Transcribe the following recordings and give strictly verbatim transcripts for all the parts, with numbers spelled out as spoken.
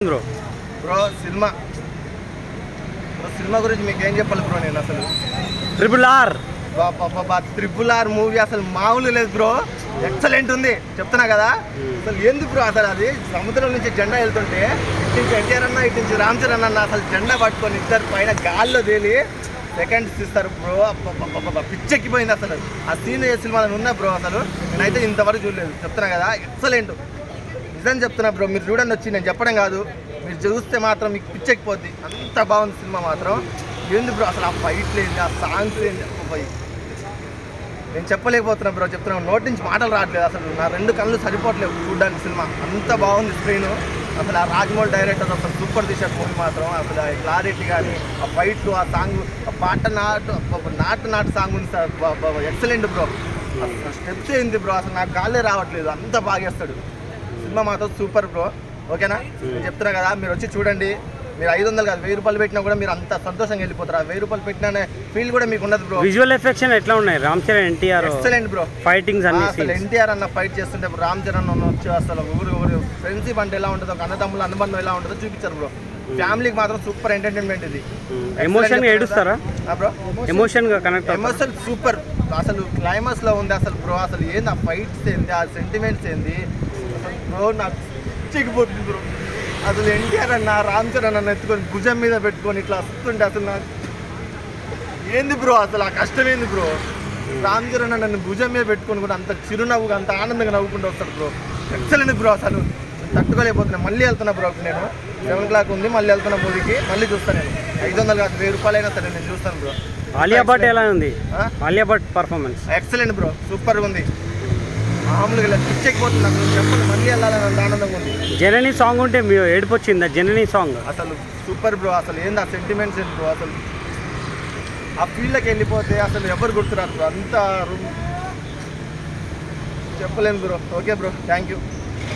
bro bro cinema bro cinema గురించి మీకు ఏం చెప్పాలి బ్రో నేను అసలు ట్రిపుల్ ఆర్ బాబా ట్రిపుల్ ఆర్ మూవీ అసలు మామూలు లేదు బ్రో ఎక్సలెంట్ ఉంది చెప్తున్నా కదా అసలు ఏంది బ్రో అసలు అది సముద్రం నుంచి జెండా వెళ్తుంటే ఇటు నుంచి ఎన్టీఆర్ అన్న ఇటు నుంచి రామ్ చరణ్ అన్న అసలు జెండా పట్టుకొని ఇద్దరు పైన గాల్లో తేలి సెకండ్స్ ఇస్తారు బ్రో పిచ్చెక్కిపోయింది అసలు ఆ సీన్ ఏ సినిమాలో ఉన్నా బ్రో అసలు నేనైతే ఇంతవరకు చూడలేదు చెప్తున్నా కదా ఎక్సలెంట్ నిజం చెప్తున్నా బ్రో మీరు చూడండి వచ్చి నేను చెప్పడం కాదు మీరు చూస్తే మాత్రం మీకు పిచ్చెక్కిపోద్ది అంత బాగుంది సినిమా మాత్రం ఏంది బ్రో అసలు ఆ ఫైట్లు ఏంది ఆ సాంగ్స్ ఏంది పోయి నేను చెప్పలేకపోతున్నా బ్రో చెప్తున్నా నోటి నుంచి మాటలు రావట్లేదు అసలు నా రెండు కళ్ళు సరిపోవట్లేదు చూడడానికి సినిమా అంత బాగుంది స్క్రీన్ అసలు ఆ రాజమౌళి డైరెక్టర్ అసలు సూపర్ తీశారు మూవీ మాత్రం అసలు ఆ క్లారిటీ కానీ ఆ ఫైట్లు ఆ సాంగ్ ఆ పాట నాటు నాటు నాటు సాంగ్ ఉంది సార్ ఎక్సలెంట్ బ్రో అసలు స్టెప్స్ ఏంది బ్రో అసలు నాకు గాలే రావట్లేదు అంత బాగా వేస్తాడు సినిమా మాత్రం సూపర్ బ్రో ఓకేనా నేను చెప్తున్నా కదా మీరు వచ్చి చూడండి మీరు ఐదు వందలు కాదు వెయ్యి రూపాయలు పెట్టినా కూడా మీరు అంత సంతోషంగా వెళ్ళిపోతారు ఆ వెయ్యి రూపాయలు పెట్టినా ఫీల్ కూడా మీకు ఉండదు బ్రో విజువల్ ఎఫెక్ట్స్ ఎట్లా ఉన్నాయి Ram Charan NTR excellent bro fightings అన్ని అసలు ఎన్టీఆర్ అన్న ఫైట్ చేస్తుంటే రామ్ చరణ్ వచ్చి అసలు ఊరు ఊరు ఫ్రెండ్షిప్ అంటే ఎలా ఉంటుందో అన్నదమ్ముల అనుబంధం ఎలా ఉంటుందో చూపించారు బ్రో ఫ్యామిలీకి మాత్రం సూపర్ ఎంటర్టైన్మెంట్ ఇది ఎమోషన్ ఏడుస్తారా బ్రో ఎమోషన్ గా కనెక్ట్ ఎమోషన్ సూపర్ అసలు క్లైమాక్స్ లో ఉంది అసలు బ్రో అసలు ఏంది ఆ ఫైట్స్ ఏంది ఆ సెంటిమెంట్స్ ఏంది అసలు బ్రో నాకు చిక్కిపోతుంది బ్రో అసలు ఎన్టీఆర్ అన్న రామ్ చరణ్ అన్న ఎత్తుకొని భుజం మీద పెట్టుకొని ఇట్లా వస్తుంటే అసలు నాకు ఏంది బ్రో అసలు ఆ కష్టం ఏంది బ్రో రామ్ చరణ్ నన్ను భుజం మీద పెట్టుకొని కూడా అంత చిరునవ్వుగా అంత ఆనందంగా నవ్వుకుంటూ వస్తాడు బ్రో ఎక్సలెంట్ బ్రో అసలు తట్టుకోలేకపోతున్నాను మళ్ళీ వెళ్తున్నా బ్రో నేను సెవెన్ క్లాక్ ఉంది మళ్ళీ వెళ్తున్నా మూవీకి మళ్ళీ చూస్తాను నేను ఐదు వందలు కాదు వెయ్యి రూపాయలు అయినా సరే నేను చూస్తాను బ్రో ఆలియా భట్ ఎలా ఉంది Alia Bhatt performance excellent bro సూపర్గా ఉంది మామూలుగా పిచ్చెక్కిపోతుంది అసలు చెప్పండి మళ్ళీ వెళ్ళాలని అంత ఆనందంగా ఉంది జనని సాంగ్ ఉంటే మీరు ఏడుపు వచ్చిందా జనని సాంగ్ అసలు సూపర్ బ్రో అసలు ఏంది ఆ సెంటిమెంట్స్ ఏంటి బ్రో అసలు ఆ ఫీల్డ్కి వెళ్ళిపోతే అసలు ఎవరు గుర్తురారు బ్రో అంత రూమ్ చెప్పలేను bro okay bro thank you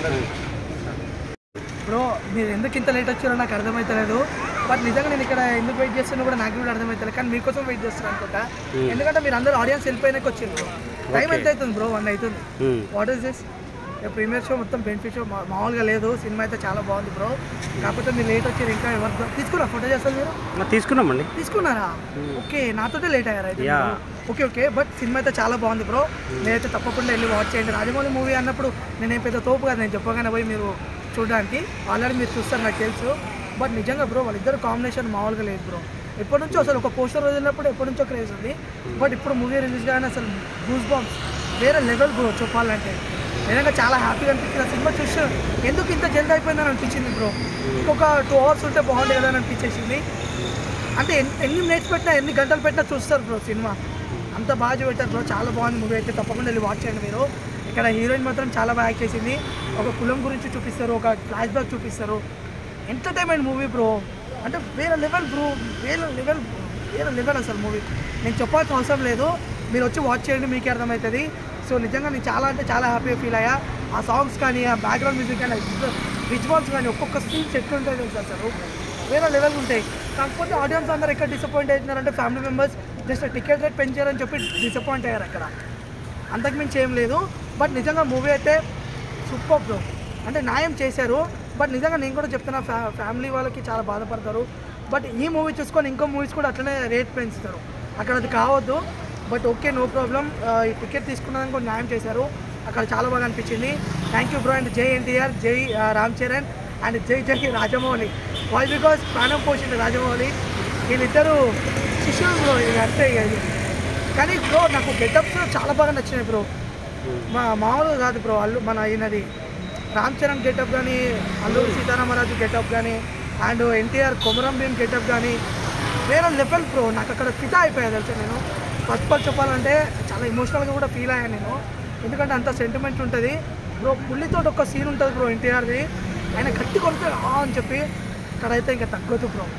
bro మీరు ఎందుకు ఇంత లేట్ వచ్చారో నాకు అర్థమవుతలేదు బట్ నిజంగా నేను ఇక్కడ ఎందుకు వెయిట్ చేస్తున్నా కూడా నాకు కూడా అర్థమవుతలేదు కానీ మీకోసం వెయిట్ చేస్తున్నాను అనుకుంటా ఎందుకంటే మీరు అందరూ ఆడియన్స్ వెళ్ళిపోయినాక వచ్చింది బ్రో టైం ఎంత అవుతుంది బ్రో వన్ అవుతుంది what is this premiere show మొత్తం బెనిఫిట్ షో మామూలుగా లేదు సినిమా అయితే చాలా బాగుంది బ్రో కాకపోతే మీరు లేట్ వచ్చారు ఇంకా ఎవరు తీసుకున్నా ఫోటో చేస్తారు మీరు తీసుకున్నామండి తీసుకున్నారా ఓకే నాతోటే లేట్ అయ్యారా అయితే ఓకే ఓకే బట్ సినిమా అయితే చాలా బాగుంది బ్రో నేనైతే తప్పకుండా వెళ్ళి వాచ్ చేయండి రాజమౌళి మూవీ అన్నప్పుడు నేనేం పెద్ద తోపు కదా నేను చెప్పగానే పోయి మీరు చూడడానికి ఆల్రెడీ మీరు చూస్తారు నాకు తెలుసు బట్ నిజంగా బ్రో వాళ్ళిద్దరు కాంబినేషన్ మామూలుగా లేదు బ్రో ఎప్పటి నుంచో అసలు ఒక పోస్టర్ వదిలినప్పుడు ఎప్పటి నుంచో క్రేజ్ ఉంది బట్ ఇప్పుడు మూవీ రిలీజ్ కానీ అసలు గూస్ బాంబ్స్ వేరే లెవెల్ బ్రో చెప్పాలంటే నిజంగా చాలా హ్యాపీగా అనిపించింది ఆ సినిమా చూసి ఎందుకు ఇంత జల్దీ అయిపోయిందని అనిపించింది బ్రో ఇంకొక టూ అవర్స్ ఉంటే బాగుంది కదా అని అనిపించేసింది అంటే ఎన్ని మినిట్స్ పెట్టినా ఎన్ని గంటలు పెట్టినా చూస్తారు బ్రో సినిమా అంత బాగా చూపెట్టారు బ్రో చాలా బాగుంది మూవీ అయితే తప్పకుండా వెళ్ళి వాచ్ చేయండి మీరు ఇక్కడ హీరోయిన్ మాత్రం చాలా బాగా యాక్ట్ చేసింది ఒక కులం గురించి చూపిస్తారు ఒక ఫ్లాష్ బ్యాక్ చూపిస్తారు ఎంటర్టైన్మెంట్ మూవీ బ్రో అంటే వేరే లెవెల్ బ్రో వేరే లెవెల్ వేరే లెవెల్ అసలు మూవీ నేను చెప్పాల్సిన అవసరం లేదు మీరు వచ్చి వాచ్ చేయండి మీకే అర్థమవుతుంది సో నిజంగా నేను చాలా అంటే చాలా హ్యాపీగా ఫీల్ అయ్యా ఆ సాంగ్స్ కానీ ఆ బ్యాక్గ్రౌండ్ మ్యూజిక్ కానీ విజువల్స్ కానీ ఒక్కొక్క సీన్స్ ఎట్లా ఉంటాయి తెలుసు అసలు వేరే లెవెల్ ఉంటాయి కాకపోతే ఆడియన్స్ అందరూ ఎక్కడ డిసప్పాయింట్ అవుతున్నారంటే family members just ticket rate పెంచారని చెప్పి డిసప్పాయింట్ అయ్యారు అక్కడ అంతకుమించి ఏం లేదు బట్ నిజంగా మూవీ అయితే సూపర్ బ్రో అంటే న్యాయం చేశారు బట్ నిజంగా నేను కూడా చెప్తున్నా ఫ్యా ఫ్యామిలీ వాళ్ళకి చాలా బాధపడతారు బట్ ఈ మూవీ చూసుకొని ఇంకో మూవీస్ కూడా అట్లనే రేట్ పెంచుతారు అక్కడ అది కావద్దు బట్ ఓకే నో ప్రాబ్లం ఈ టికెట్ తీసుకున్నదానికి కూడా న్యాయం చేశారు అక్కడ చాలా బాగా అనిపించింది థ్యాంక్ యూ బ్రో అండ్ జై ఎన్టీఆర్ జై రామ్ చరణ్ అండ్ జై జై రాజమౌళి వై బికాస్ ప్రాణం పోసింది రాజమౌళి వీళ్ళిద్దరూ శిష్యులు బ్రో ఇది అంతే ఇది కానీ బ్రో నాకు గెటప్స్ చాలా బాగా నచ్చినాయి బ్రో మా మామూలుగా కాదు బ్రో అల్లు మన ఈయనది రామ్ చరణ్ గెటప్ కానీ అల్లూరి సీతారామరాజు గెటప్ కానీ అండ్ ఎన్టీఆర్ కొమరం భీమ్ గెటప్ కానీ వేరే లెవెల్ బ్రో నాకు అక్కడ ఫిదా అయిపోయా తెలుసు నేను ఫస్ట్ ఆఫ్ చెప్పాలంటే చాలా ఎమోషనల్గా కూడా ఫీల్ అయ్యాను నేను ఎందుకంటే అంత సెంటిమెంట్ ఉంటుంది బ్రో పుల్లితో ఒక సీన్ ఉంటుంది బ్రో ఎన్టీఆర్ది ఆయన గట్టి కొడితే ఆ అని చెప్పి అక్కడైతే ఇంకా తగ్గదు బ్రో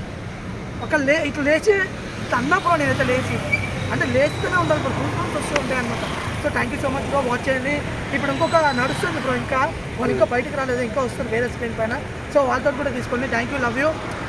ఒక లే ఇట్లా లేచి అన్నా బ్రో నేనైతే లేచి అంటే లేస్తూనే ఉండాలి బ్రో కూర్చొని వస్తూ ఉంటాయి అనమాట so thank you so much bro watch చేయండి ఇప్పుడు ఇంకొక నడుస్తుంది బ్రో ఇంకా వాళ్ళు ఇంకా బయటకు రాలేదు ఇంకా వస్తుంది వేరే స్క్రీన్ పైన సో వాళ్ళతో కూడా తీసుకోండి థ్యాంక్ యూ లవ్ యూ